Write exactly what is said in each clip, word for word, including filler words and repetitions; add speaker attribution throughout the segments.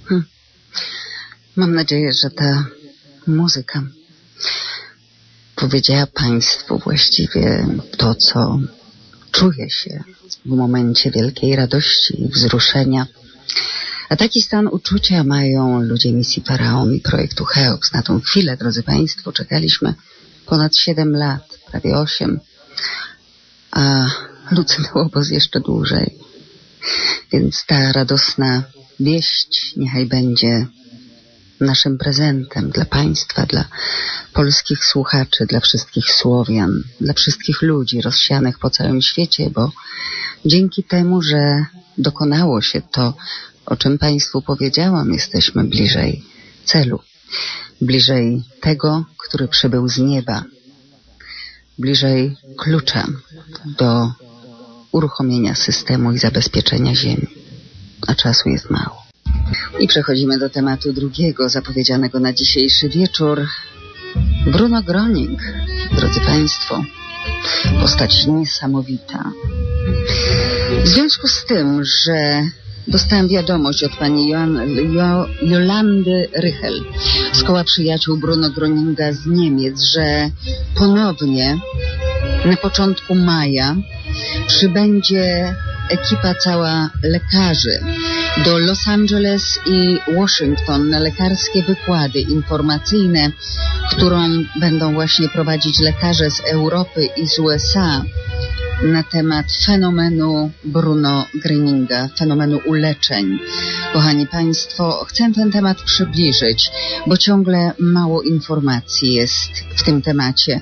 Speaker 1: Hm. Mam nadzieję, że ta muzyka powiedziała Państwu właściwie to, co czuje się w momencie wielkiej radości i wzruszenia. A taki stan uczucia mają ludzie misji Faraon i projektu Cheops. Na tą chwilę, drodzy Państwo, czekaliśmy ponad siedem lat, prawie osiem, a Lucydny obóz jeszcze dłużej. Więc ta radosna wieść niechaj będzie naszym prezentem dla Państwa, dla polskich słuchaczy, dla wszystkich Słowian, dla wszystkich ludzi rozsianych po całym świecie, bo dzięki temu, że dokonało się to, o czym Państwu powiedziałam, jesteśmy bliżej celu, bliżej tego, który przybył z nieba, bliżej klucza do uruchomienia systemu i zabezpieczenia ziemi. A czasu jest mało. I przechodzimy do tematu drugiego, zapowiedzianego na dzisiejszy wieczór. Bruno Gröning, drodzy Państwo, postać niesamowita. W związku z tym, że dostałam wiadomość od pani Joan, jo, Jolandy Rychel z Koła Przyjaciół Bruno Gröninga z Niemiec, że ponownie na początku maja przybędzie ekipa cała lekarzy do Los Angeles i Washington na lekarskie wykłady informacyjne, którą będą właśnie prowadzić lekarze z Europy i z U S A na temat fenomenu Bruno Gröninga, fenomenu uleczeń. Kochani Państwo, chcę ten temat przybliżyć, bo ciągle mało informacji jest w tym temacie.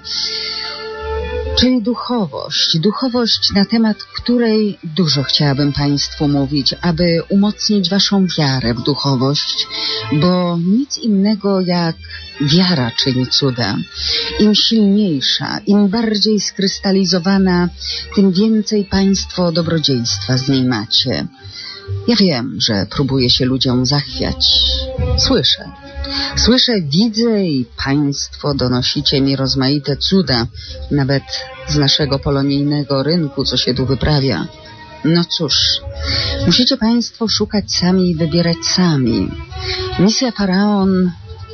Speaker 1: Czyli duchowość. Duchowość, na temat której dużo chciałabym Państwu mówić, aby umocnić Waszą wiarę w duchowość, bo nic innego jak wiara czyni cuda. Im silniejsza, im bardziej skrystalizowana, tym więcej Państwo dobrodziejstwa z niej macie. Ja wiem, że próbuje się ludziom zachwiać. Słyszę. Słyszę, widzę i Państwo donosicie mi rozmaite cuda, nawet z naszego polonijnego rynku, co się tu wyprawia. No cóż, musicie Państwo szukać sami i wybierać sami. Misja Faraon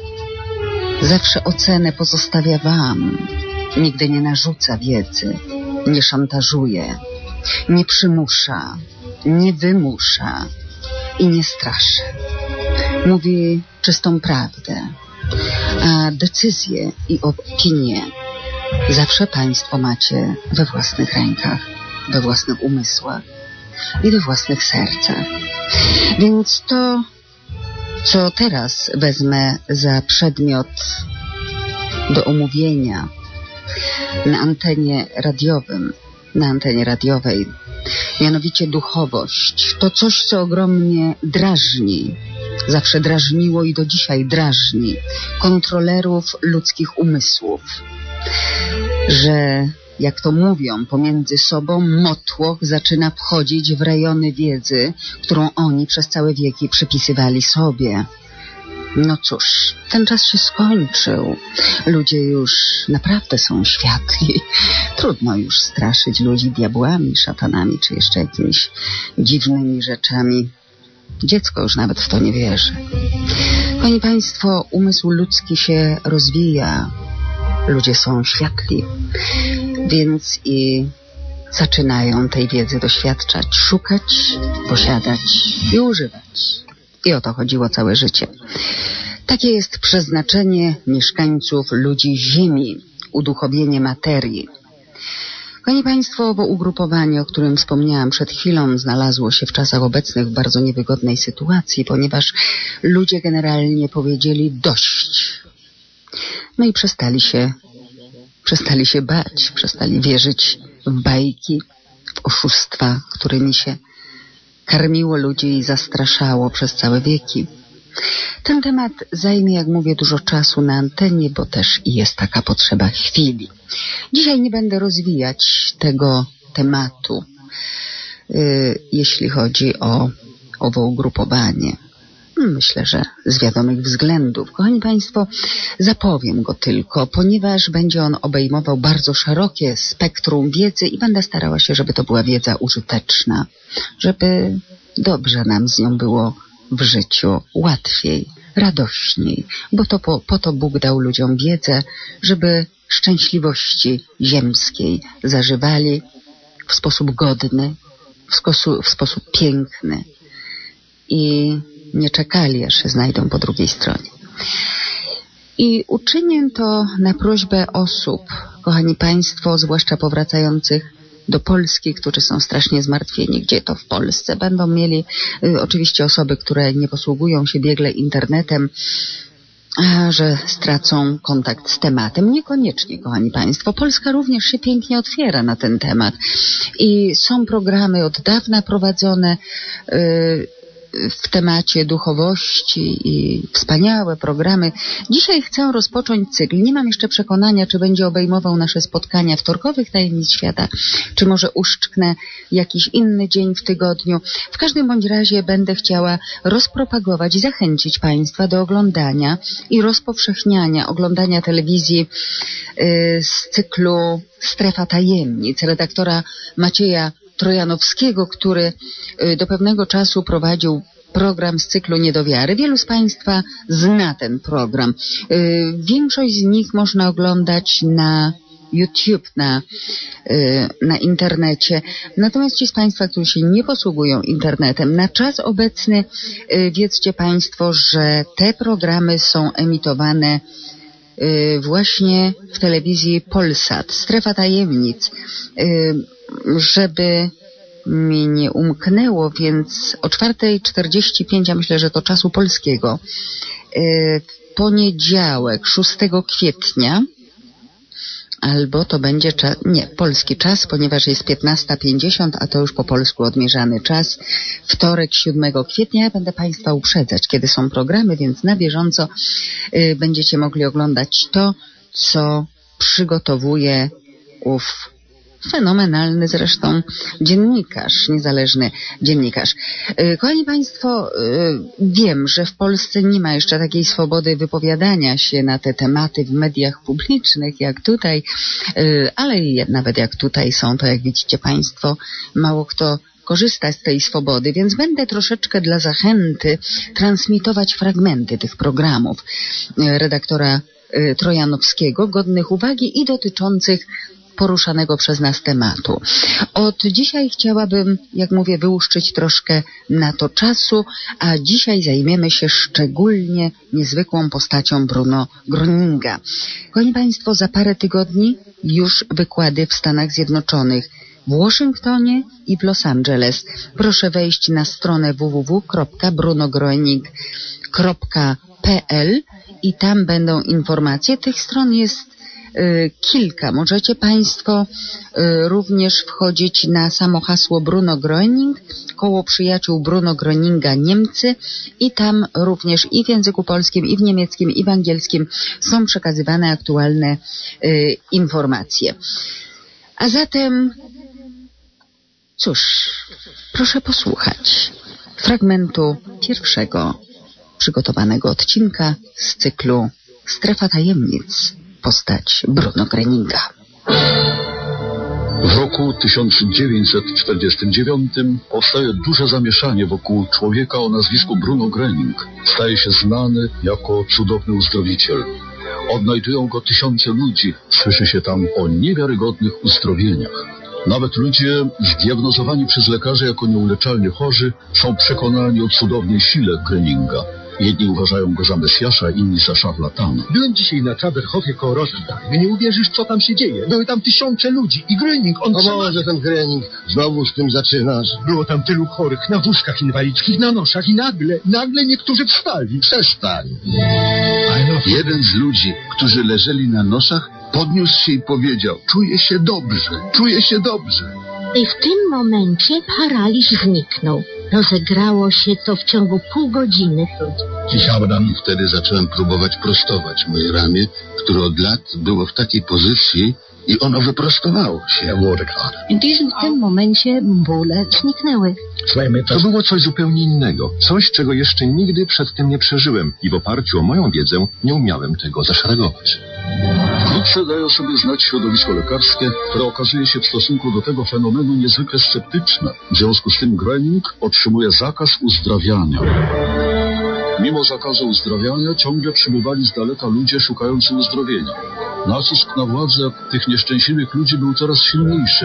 Speaker 1: zawsze ocenę pozostawia Wam. Nigdy nie narzuca wiedzy, nie szantażuje, nie przymusza, nie wymusza i nie straszy. Mówi czystą prawdę, a decyzje i opinie zawsze Państwo macie we własnych rękach, we własnych umysłach i we własnych sercach. Więc to, co teraz wezmę za przedmiot do omówienia na antenie radiowym, na antenie radiowej, mianowicie duchowość, to coś, co ogromnie drażni, zawsze drażniło i do dzisiaj drażni kontrolerów ludzkich umysłów, że, jak to mówią pomiędzy sobą, motłoch zaczyna wchodzić w rejony wiedzy, którą oni przez całe wieki przypisywali sobie. No cóż, ten czas się skończył. Ludzie już naprawdę są światli. Trudno już straszyć ludzi diabłami, szatanami, czy jeszcze jakimiś dziwnymi rzeczami. Dziecko już nawet w to nie wierzy. Panie Państwo, umysł ludzki się rozwija. Ludzie są światli. Więc i zaczynają tej wiedzy doświadczać, szukać, posiadać i używać. I o to chodziło całe życie. Takie jest przeznaczenie mieszkańców ludzi Ziemi, uduchowienie materii. Kochani Państwo, owo ugrupowanie, o którym wspomniałam przed chwilą, znalazło się w czasach obecnych w bardzo niewygodnej sytuacji, ponieważ ludzie generalnie powiedzieli dość. No i przestali się, przestali się bać, przestali wierzyć w bajki, w oszustwa, którymi się karmiło ludzi i zastraszało przez całe wieki. Ten temat zajmie, jak mówię, dużo czasu na antenie, bo też i jest taka potrzeba chwili. Dzisiaj nie będę rozwijać tego tematu, yy, jeśli chodzi o owo ugrupowanie. Myślę, że z wiadomych względów. Kochani Państwo, zapowiem go tylko, ponieważ będzie on obejmował bardzo szerokie spektrum wiedzy i będę starała się, żeby to była wiedza użyteczna, żeby dobrze nam z nią było w życiu łatwiej, radośniej, bo to po, po to Bóg dał ludziom wiedzę, żeby szczęśliwości ziemskiej zażywali w sposób godny, w sposób, w sposób piękny i nie czekali, aż się znajdą po drugiej stronie. I uczynię to na prośbę osób, kochani Państwo, zwłaszcza powracających do Polski, którzy są strasznie zmartwieni, gdzie to w Polsce będą mieli y, oczywiście osoby, które nie posługują się biegle internetem, a że stracą kontakt z tematem. Niekoniecznie, kochani Państwo. Polska również się pięknie otwiera na ten temat i są programy od dawna prowadzone y, w temacie duchowości i wspaniałe programy. Dzisiaj chcę rozpocząć cykl. Nie mam jeszcze przekonania, czy będzie obejmował nasze spotkania wtorkowych Tajemnic Świata, czy może uszczknę jakiś inny dzień w tygodniu. W każdym bądź razie będę chciała rozpropagować i zachęcić Państwa do oglądania i rozpowszechniania oglądania telewizji yy, z cyklu Strefa Tajemnic redaktora Macieja Trojanowskiego, który do pewnego czasu prowadził program z cyklu Niedowiary. Wielu z Państwa zna ten program. Większość z nich można oglądać na YouTube, na, na internecie. Natomiast ci z Państwa, którzy się nie posługują internetem, na czas obecny wiedzcie Państwo, że te programy są emitowane właśnie w telewizji Polsat. Strefa Tajemnic. Żeby mi nie umknęło, więc o czwartej czterdzieści pięć, ja myślę, że to czasu polskiego, w poniedziałek, szóstego kwietnia, albo to będzie czas, nie, polski czas, ponieważ jest piętnasta pięćdziesiąt, a to już po polsku odmierzany czas, wtorek, siódmego kwietnia. Ja będę Państwa uprzedzać, kiedy są programy, więc na bieżąco y, będziecie mogli oglądać to, co przygotowuje ów fenomenalny zresztą dziennikarz, niezależny dziennikarz. Kochani Państwo, wiem, że w Polsce nie ma jeszcze takiej swobody wypowiadania się na te tematy w mediach publicznych jak tutaj, ale nawet jak tutaj są, to jak widzicie Państwo, mało kto korzysta z tej swobody, więc będę troszeczkę dla zachęty transmitować fragmenty tych programów redaktora Trojanowskiego, godnych uwagi i dotyczących poruszanego przez nas tematu. Od dzisiaj chciałabym, jak mówię, wyłuszczyć troszkę na to czasu, a dzisiaj zajmiemy się szczególnie niezwykłą postacią Bruno Groeninga. Kochani Państwo, za parę tygodni już wykłady w Stanach Zjednoczonych, w Waszyngtonie i w Los Angeles. Proszę wejść na stronę w w w kropka bruno groening kropka p l i tam będą informacje. Tych stron jest kilka. Możecie Państwo również wchodzić na samo hasło Bruno Groening, koło przyjaciół Bruno Groeninga Niemcy i tam również i w języku polskim, i w niemieckim, i w angielskim są przekazywane aktualne y, informacje. A zatem, cóż, proszę posłuchać fragmentu pierwszego przygotowanego odcinka z cyklu Strefa Tajemnic. Postać Bruno Groeninga.
Speaker 2: W roku tysiąc dziewięćset czterdziestym dziewiątym powstaje duże zamieszanie wokół człowieka o nazwisku Bruno Groening. Staje się znany jako cudowny uzdrowiciel. Odnajdują go tysiące ludzi. Słyszy się tam o niewiarygodnych uzdrowieniach. Nawet ludzie zdiagnozowani przez lekarzy jako nieuleczalnie chorzy są przekonani o cudownej sile Groeninga. Jedni uważają go za Mesjasza, inni za szarlatana.
Speaker 3: Byłem dzisiaj na Czaberhofie koło Rotterdam. Nie uwierzysz, co tam się dzieje. Były tam tysiące ludzi i Groening, on...
Speaker 4: O Boże, ten Groening, znowu z tym zaczynasz.
Speaker 3: Było tam tylu chorych na wózkach inwalidzkich, na noszach i nagle, nagle niektórzy wstali.
Speaker 4: Przestań. Jeden z ludzi, którzy leżeli na noszach, podniósł się i powiedział: czuję się dobrze, czuję się dobrze.
Speaker 5: I w tym momencie paraliż zniknął. Rozegrało się to w ciągu pół godziny.
Speaker 4: I wtedy zacząłem próbować prostować moje ramię, które od lat było w takiej pozycji i ono wyprostowało się.
Speaker 5: W tym momencie bóle zniknęły.
Speaker 6: To było coś zupełnie innego. Coś, czego jeszcze nigdy przed tym nie przeżyłem i w oparciu o moją wiedzę nie umiałem tego zaszeregować.
Speaker 2: Wkrótce daje o sobie znać środowisko lekarskie, które okazuje się w stosunku do tego fenomenu niezwykle sceptyczne. W związku z tym Groening otrzymuje zakaz uzdrawiania. Mimo zakazu uzdrawiania ciągle przybywali z daleka ludzie szukający uzdrowienia. Nacisk na władzę tych nieszczęśliwych ludzi był coraz silniejszy.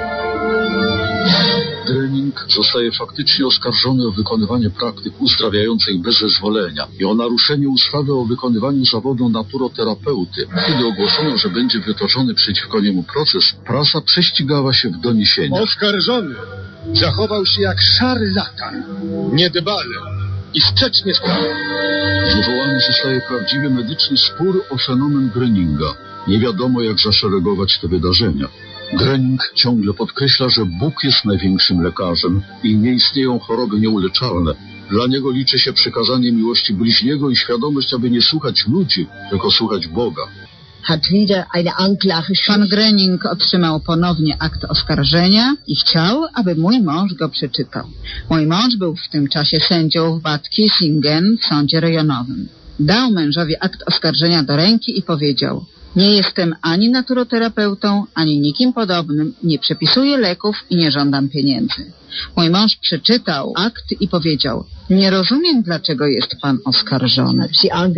Speaker 2: Gröning zostaje faktycznie oskarżony o wykonywanie praktyk uzdrawiających bez zezwolenia i o naruszenie ustawy o wykonywaniu zawodu naturoterapeuty. Kiedy ogłoszono, że będzie wytoczony przeciwko niemu proces, prasa prześcigała się w doniesieniach.
Speaker 3: Oskarżony zachował się jak szarlatan, niedbale i sprzeczny z prawem.
Speaker 2: Wywołany zostaje prawdziwy medyczny spór o fenomen Gröninga. Nie wiadomo, jak zaszeregować te wydarzenia. Gröning ciągle podkreśla, że Bóg jest największym lekarzem i nie istnieją choroby nieuleczalne. Dla niego liczy się przykazanie miłości bliźniego i świadomość, aby nie słuchać ludzi, tylko słuchać Boga.
Speaker 1: Pan Gröning otrzymał ponownie akt oskarżenia i chciał, aby mój mąż go przeczytał. Mój mąż był w tym czasie sędzią w Bad Kissingen w sądzie rejonowym. Dał mężowi akt oskarżenia do ręki i powiedział: nie jestem ani naturoterapeutą, ani nikim podobnym, nie przepisuję leków i nie żądam pieniędzy. Mój mąż przeczytał akt i powiedział: nie rozumiem, dlaczego jest pan oskarżony.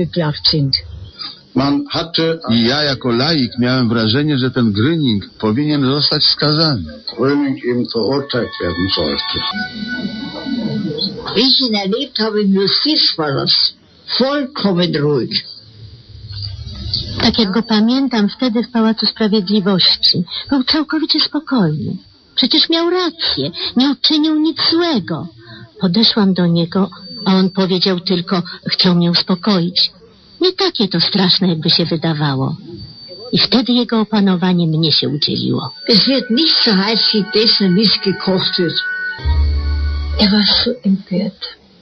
Speaker 4: I ja jako laik miałem wrażenie, że ten Gröning powinien zostać skazany.
Speaker 5: Wie ich ihn erlebt habe im Justizpalast, vollkommen ruhig. Tak jak go pamiętam wtedy w Pałacu Sprawiedliwości, był całkowicie spokojny. Przecież miał rację, nie uczynił nic złego. Podeszłam do niego, a on powiedział tylko: chciał mnie uspokoić. Nie takie to straszne, jakby się wydawało. I wtedy jego opanowanie mnie się udzieliło. Es wird nicht so heiß gegessen, wie es gekocht wird. Er war so empört.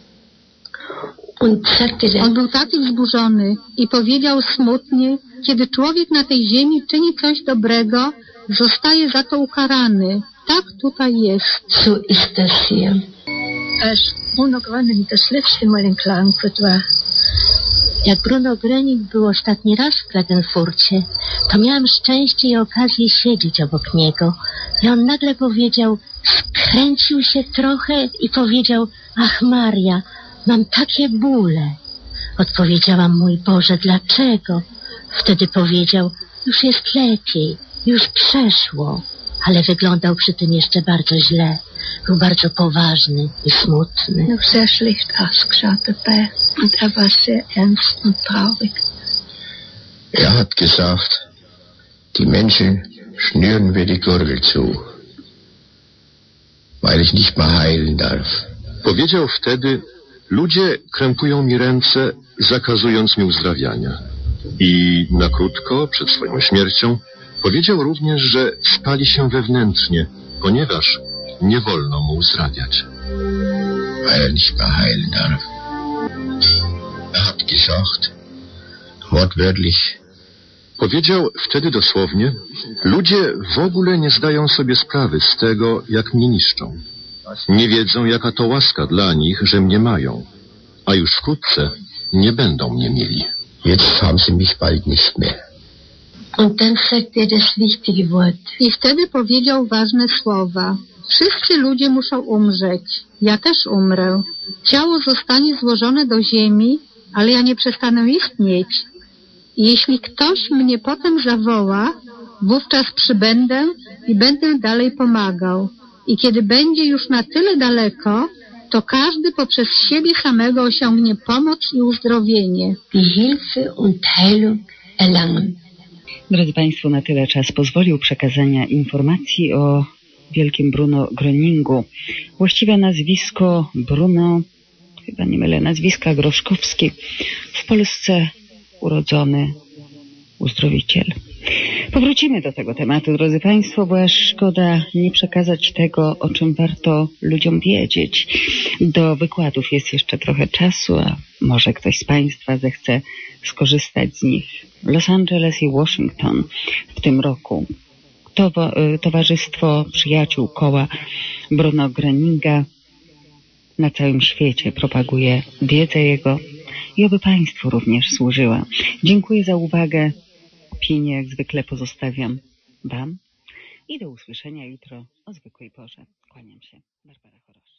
Speaker 7: On był taki wzburzony i powiedział smutnie: kiedy człowiek na tej ziemi czyni coś dobrego, zostaje za to ukarany. Tak tutaj jest.
Speaker 5: So ist das hier.
Speaker 7: Als Bruno Gröning das letzte Mal in Klagenfurt war.
Speaker 5: Jak Bruno Gröning był ostatni raz w Klagenfurcie, to miałam szczęście i okazję siedzieć obok niego. I on nagle powiedział, skręcił się trochę i powiedział: ach Maria, mam takie bóle. Odpowiedziałam: mój Boże, dlaczego? Wtedy powiedział: już jest lepiej, już przeszło. Ale wyglądał przy tym jeszcze bardzo źle. Był bardzo poważny i smutny.
Speaker 7: Noch sehr schlecht ausgeschaut dabei. Und er war sehr ernst und traurig.
Speaker 8: Er hat gesagt, die Menschen schnüren mir die Gurgel zu, weil ich nicht mehr heilen darf.
Speaker 6: Powiedział wtedy: ludzie krępują mi ręce, zakazując mi uzdrawiania. I na krótko, przed swoją śmiercią, powiedział również, że spali się wewnętrznie, ponieważ nie wolno mu uzdrawiać.
Speaker 8: Weil er nicht mehr heilen darf. Er hat gesagt, wortwörtlich.
Speaker 6: Powiedział wtedy dosłownie: ludzie w ogóle nie zdają sobie sprawy z tego, jak mnie niszczą. Nie wiedzą, jaka to łaska dla nich, że mnie mają, a już wkrótce nie będą mnie mieli.
Speaker 8: Jetzt haben sie mich bald nicht mehr.
Speaker 5: Und dann sagt er das wichtige Wort.
Speaker 7: I wtedy powiedział ważne słowa. Wszyscy ludzie muszą umrzeć. Ja też umrę. Ciało zostanie złożone do ziemi, ale ja nie przestanę istnieć. I jeśli ktoś mnie potem zawoła, wówczas przybędę i będę dalej pomagał. I kiedy będzie już na tyle daleko, to każdy poprzez siebie samego osiągnie pomoc i uzdrowienie.
Speaker 5: Die Hilfe und Heilung erlangen.
Speaker 1: Drodzy Państwo, na tyle czas pozwolił przekazania informacji o wielkim Bruno Gröningu. Właściwe nazwisko Bruno, chyba nie mylę nazwiska, Groszkowski, w Polsce urodzony uzdrowiciel. Powrócimy do tego tematu, drodzy Państwo, bo aż szkoda nie przekazać tego, o czym warto ludziom wiedzieć. Do wykładów jest jeszcze trochę czasu, a może ktoś z Państwa zechce skorzystać z nich. Los Angeles i Washington w tym roku. To, Towarzystwo Przyjaciół Koła Bruno Gröninga na całym świecie propaguje wiedzę jego i oby Państwu również służyła. Dziękuję za uwagę. Opinię jak zwykle pozostawiam Wam i do usłyszenia jutro o zwykłej porze. Kłaniam się. Barbara Chorosz.